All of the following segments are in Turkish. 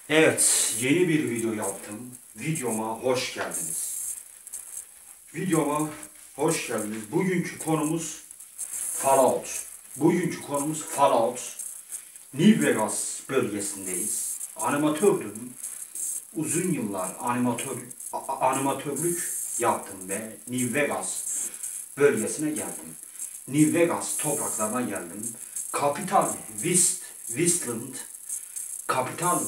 Evet, yeni bir video yaptım. Videoma hoş geldiniz. Videoma hoş geldiniz. Bugünkü konumuz Fallout. Bugünkü konumuz Fallout. New Vegas bölgesindeyiz. Animatördüm. Uzun yıllar animatörlük yaptım ve New Vegas bölgesine geldim. New Vegas topraklarına geldim. Capital Wasteland, Capital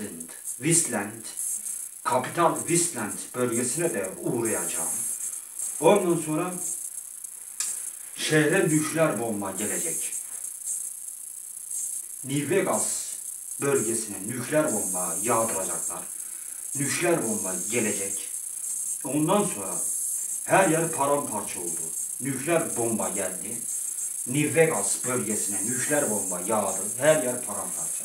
Wasteland bölgesine de uğrayacağım. Ondan sonra şehre nükleer bomba gelecek. New Vegas bölgesine nükleer bomba yağdıracaklar. Nükleer bomba gelecek. Ondan sonra her yer paramparça oldu. Nükleer bomba geldi. New Vegas bölgesine nükleer bomba yağdı. Her yer paramparça.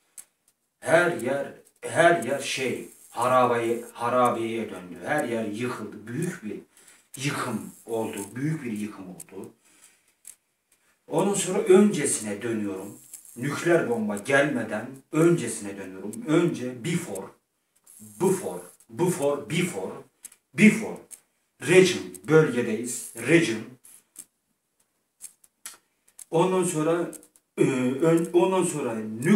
Her yer harabeye döndü. Her yer yıkıldı. Büyük bir yıkım oldu. Büyük bir yıkım oldu. Ondan sonra öncesine dönüyorum. Nükleer bomba gelmeden öncesine dönüyorum. Önce before region bölgedeyiz. Region. Ondan sonra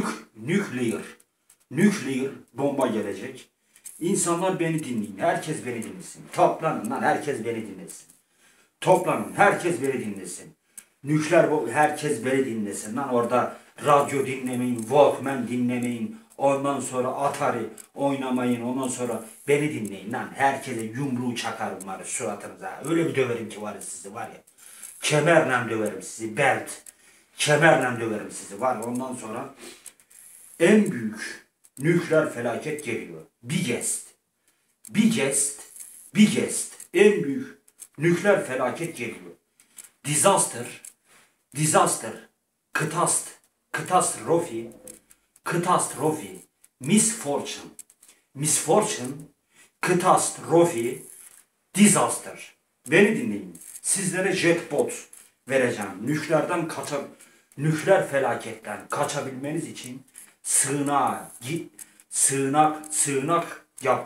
nükleer bomba gelecek. İnsanlar beni dinleyin. Herkes beni dinlesin. Toplanın lan, herkes beni dinlesin. Toplanın, herkes beni dinlesin. Herkes beni dinlesin lan. Orada radyo dinlemeyin, Walkman dinlemeyin. Ondan sonra Atari oynamayın. Ondan sonra beni dinleyin lan. Herkese yumruğu çakarım var suratınıza. Öyle bir döverim ki var ya sizi, var ya. Kemerle döverim sizi, kemerle döverim sizi, var ya. Ondan sonra en büyük nükleer felaket geliyor. Biggest. En büyük nükleer felaket geliyor. Disaster, katastrofi, misfortune, katastrofi, disaster. Beni dinleyin. Sizlere jetbot vereceğim. Nükleer felaketten kaçabilmeniz için sığınak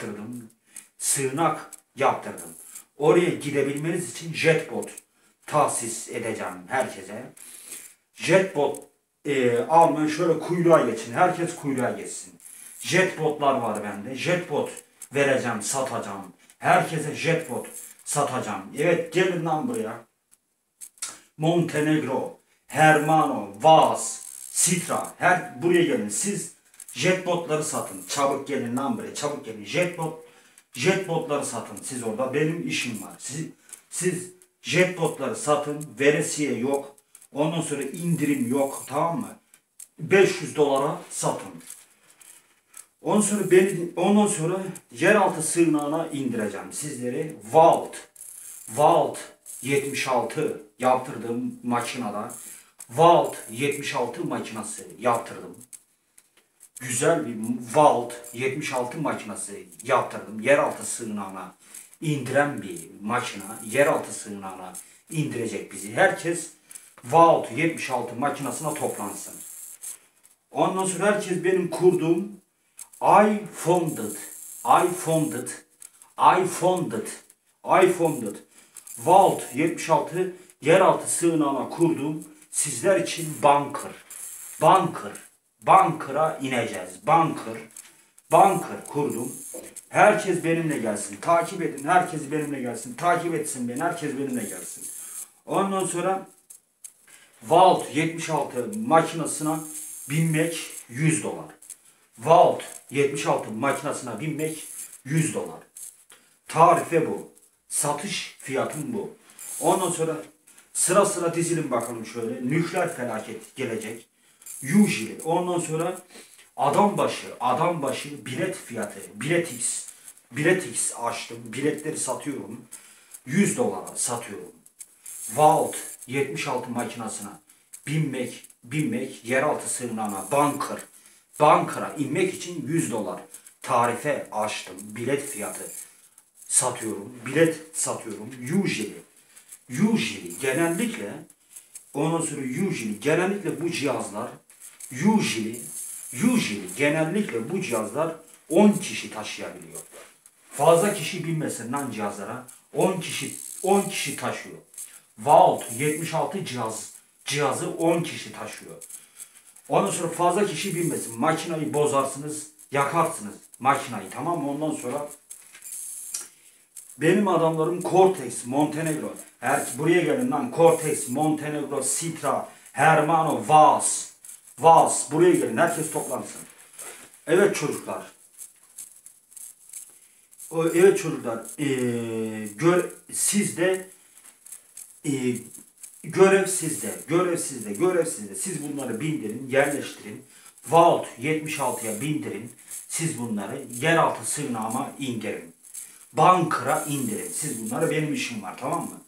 yaptırdım. Oraya gidebilmeniz için jetbot tahsis edeceğim herkese. Jetbot almayın, şöyle kuyruğa geçin. Herkes kuyruğa geçsin. Jetbotlar var bende. Jetbot vereceğim, satacağım. Herkese jetbot satacağım. Evet, gelin lan buraya. Montenegro, Hermano, Vaz, Sitra. Buraya gelin. Siz jetbotları satın. Çabuk gelin lan buraya. Çabuk gelin. Jetbotları satın. Siz orada. Benim işim var. Siz jetbotları satın. Veresiye yok. Ondan sonra indirim yok. Tamam mı? 500 dolara satın. Ondan sonra yeraltı sığınağına indireceğim sizleri. Vault 76 yaptırdığım makinada. Vault 76 makinası yaptırdım. Güzel bir Vault 76 makinesi yaptırdım. Yeraltı sığınağına indiren bir makina. Yeraltı sığınağına indirecek bizi. Herkes Vault 76 makinasına toplansın. Ondan sonra herkes benim kurduğum I founded Vault 76 yeraltı sığınağına kurdum. Sizler için bunker'a ineceğiz. Bunker kurdum. Herkes benimle gelsin. Takip edin. Herkes benimle gelsin. Takip etsin beni. Herkes benimle gelsin. Ondan sonra Vault 76 makinasına binmek 100 dolar. Vault 76 makinasına binmek 100 dolar. Tarife bu. Satış fiyatım bu. Ondan sonra sıra sıra dizilin bakalım şöyle. Nükleer felaket gelecek. Usually. Ondan sonra adam başı bilet fiyatı. Biletix açtım. Biletleri satıyorum. 100 dolara satıyorum. Vault 76 makinasına binmek yeraltı sığınağına bunker'a inmek için 100 dolar tarife açtım. Bilet fiyatı satıyorum. Usually genellikle bu cihazlar Usually, genellikle bu cihazlar 10 kişi taşıyabiliyor. Fazla kişi binmesin lan cihazlara. 10 kişi taşıyor. Vault 76 cihazı 10 kişi taşıyor. Ondan sonra fazla kişi binmesin. Makinayı bozarsınız, yakarsınız makinayı, tamam mı? Ondan sonra benim adamlarım Cortex, Montenegro. Buraya gelin lan. Cortex, Montenegro, Citra, Hermano, Vaz. Buraya gelin. Herkes toplansın. Evet çocuklar. Evet çocuklar. Sizde görev sizde. Siz bunları bindirin, yerleştirin. Vault 76'ya bindirin. Siz bunları yeraltı sığınağıma indirin. Bunker'a indirin. Siz bunları, benim işim var, tamam mı?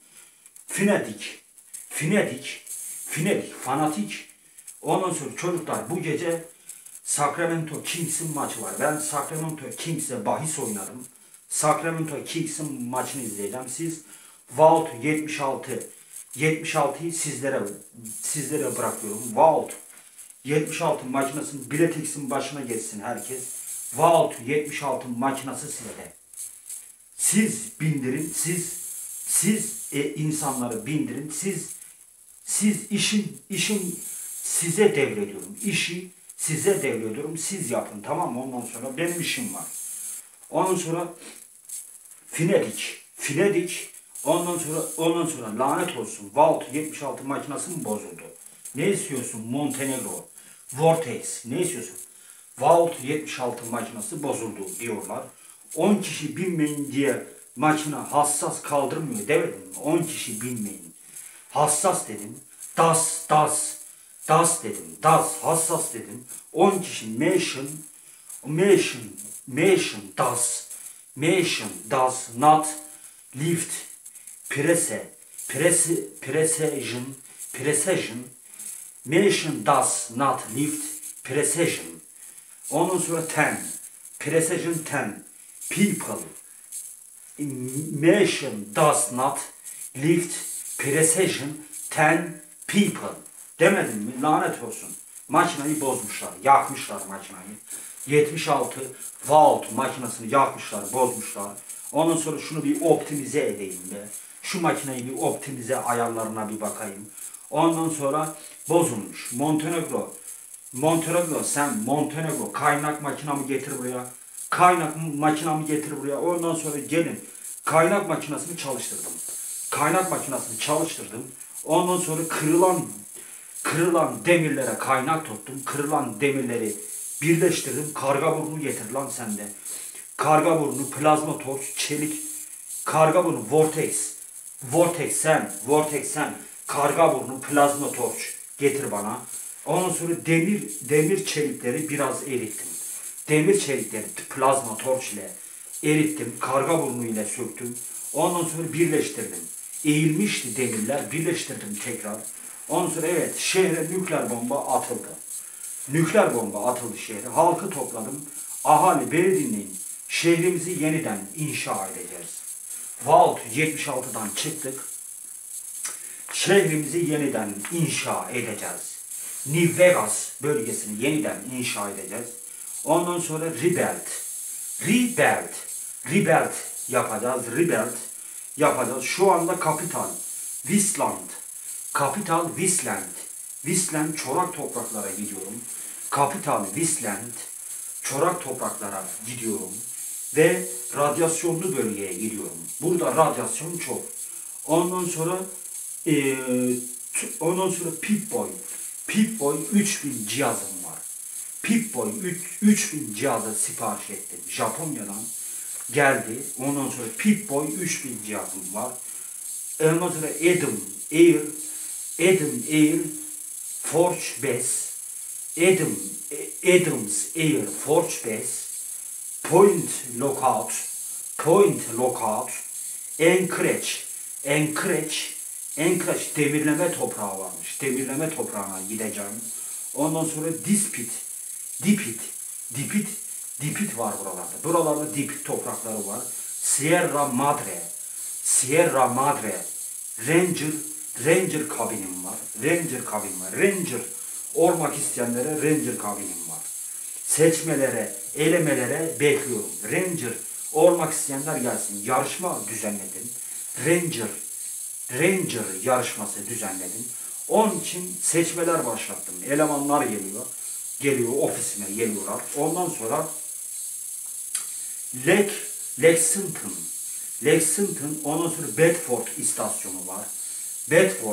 Fanatik. Ondan sonra çocuklar, bu gece Sacramento Kings'in maçı var. Ben Sacramento Kings'e bahis oynarım. Sacramento Kings'in maçını izleyeceğim. Siz Vault 76'yı sizlere bırakıyorum. Vault 76 makinasının Biletix'in başına geçsin herkes. Vault 76 makinası sizde. Siz bindirin, siz insanları bindirin, siz işin size devrediyorum. İşi size devrediyorum. Siz yapın, tamam mı? Ondan sonra benim işim var. Ondan sonra Finedik. Ondan sonra lanet olsun. Vault 76 makinası mı bozuldu? Ne istiyorsun Montenegro? Vortex ne istiyorsun? Vault 76 makinası bozuldu diyorlar. 10 kişi binmeyin diye makina hassas kaldırmıyor demedim mi? 10 kişi binmeyin. Hassas dedim. Das dedim. Hassas dedim. 10 kişi Motion does not lift precision. Motion does not lift precision. Ondan sonra 10. Precision 10. People. Motion does not lift precision 10 people. Demedim mi? Lanet olsun. Makinayı bozmuşlar. Yakmışlar makinayı. 76 Vault makinasını yakmışlar, bozmuşlar. Ondan sonra şunu bir optimize edeyim be. Şu makineyi bir optimize ayarlarına bir bakayım. Ondan sonra bozulmuş. Montenegro sen Montenegro kaynak makinamı getir buraya. Ondan sonra gelin. Kaynak makinasını çalıştırdım. Ondan sonra kırılan demirlere kaynak tuttum. Kırılan demirleri birleştirdim. Karga burnu getir lan sende. Karga burnu, plazma torç, çelik. Karga burnu, Vortex sen. Karga burnu, plazma torç getir bana. Ondan sonra demir çelikleri biraz erittim. Demir çelikleri plazma torç ile erittim. Karga burnu ile söktüm. Ondan sonra birleştirdim. Eğilmişti demirler. Birleştirdim tekrar. Ondan sonra evet, şehre nükleer bomba atıldı. Şehre. Halkı topladım. Ahali beni dinleyin. Şehrimizi yeniden inşa edeceğiz. Vault 76'dan çıktık. Şehrimizi yeniden inşa edeceğiz. New Vegas bölgesini yeniden inşa edeceğiz. Ondan sonra rebuild yapacağız. Şu anda Capital Wasteland çorak topraklara gidiyorum. Capital Wasteland çorak topraklara gidiyorum ve radyasyonlu bölgeye gidiyorum. Burada radyasyon çok. Ondan sonra Pip-Boy 3000 cihazım var. Pip-Boy 3000 cihazı sipariş ettim. Japonya'dan geldi. Ondan sonra Pip-Boy 3000 cihazım var. Ondan sonra Adam Air Forge Base, Adams Air Forge Base, Point Lookout, Anchorage demirleme toprağı varmış. Demirleme toprağına gideceğim. Ondan sonra Dipit var buralarda. Buralarda dipit toprakları var. Sierra Madre, Ranger kabinim var. Ranger olmak isteyenlere Ranger kabinim var. seçmelere, elemelere bekliyorum. Ranger olmak isteyenler gelsin. Yarışma düzenledim. Ranger yarışması düzenledim. Onun için seçmeler başlattım. Elemanlar geliyor. Ofisime geliyorlar. Ondan sonra Lexington, ondan sonra Bedford istasyonu var. Bedford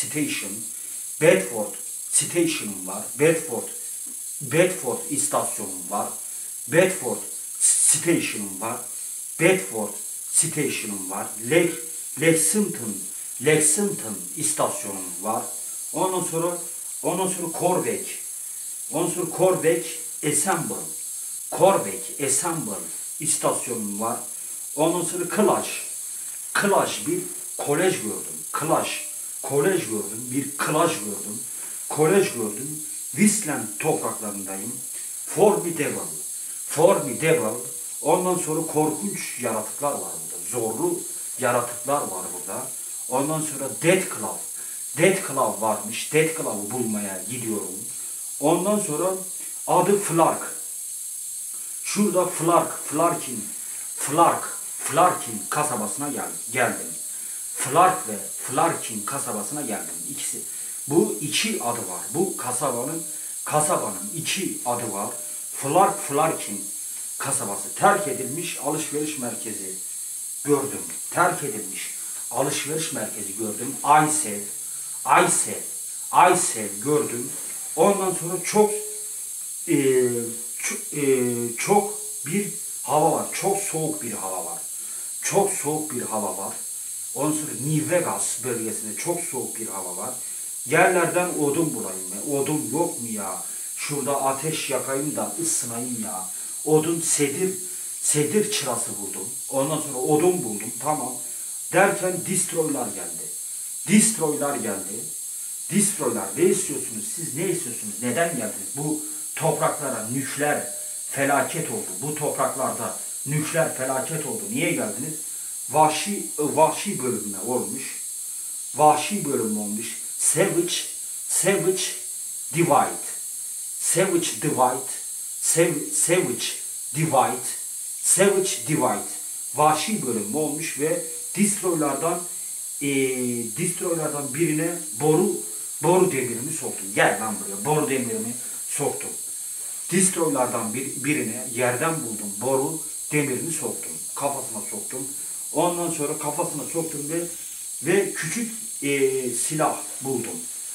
Station'um var. Bedford istasyonum var. Bedford Station'um var. Bedford Station'um var. Lexington istasyonum var. Ondan sonra Corbeck Assemble istasyonum var. Ondan sonra Clash bir kolej gördüm. Kolej gördüm. Whistland topraklarındayım. Formidable. Ondan sonra korkunç yaratıklar var burada. Zorlu yaratıklar var burada. Ondan sonra Deathclaw varmış. Deathclaw'ı bulmaya gidiyorum. Ondan sonra adı Flark. Şurada Flarkin kasabasına geldim. Flark ve Flarkin kasabasına geldim. Bu iki adı var. Bu kasabanın iki adı var. Flarkin kasabası terk edilmiş alışveriş merkezi gördüm. Aysev gördüm. Ondan sonra çok bir hava var. Çok soğuk bir hava var. Ondan sonra New Vegas bölgesinde çok soğuk bir hava var. Yerlerden odun bulayım ya. Odun yok mu ya? Şurada ateş yakayım da ısınayım ya. Odun sedir çırası buldum. Ondan sonra odun buldum. Tamam. Derken destroylar geldi. Destroylar ne istiyorsunuz? Siz ne istiyorsunuz? Neden geldiniz? Bu topraklara nükleer felaket oldu. Bu topraklarda nükleer felaket oldu. Niye geldiniz? Vahşi bölünme olmuş. Savage divide. Vahşi bölünme olmuş ve destroylardan birine boru demirimi soktum. Gel lan buraya. Boru demirimi soktum. Destroylardan birine yerden buldum. Boru demirini soktum. Kafasına soktum. Ondan sonra kafasına soktum ve küçük silah buldum.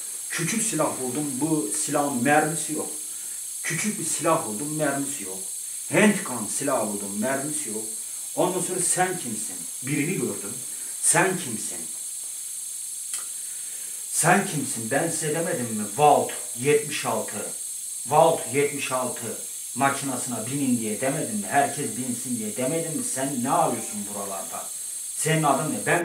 Bu silahın mermisi yok. Küçük bir silah buldum. Mermisi yok. Handgun silah buldum. Mermisi yok. Ondan sonra sen kimsin? Birini gördüm. Sen kimsin? Ben size demedim mi? Vault 76 makinasına binin diye demedim mi? Herkes binsin diye demedim mi? Sen ne arıyorsun buralarda? Senin adın ne? Ben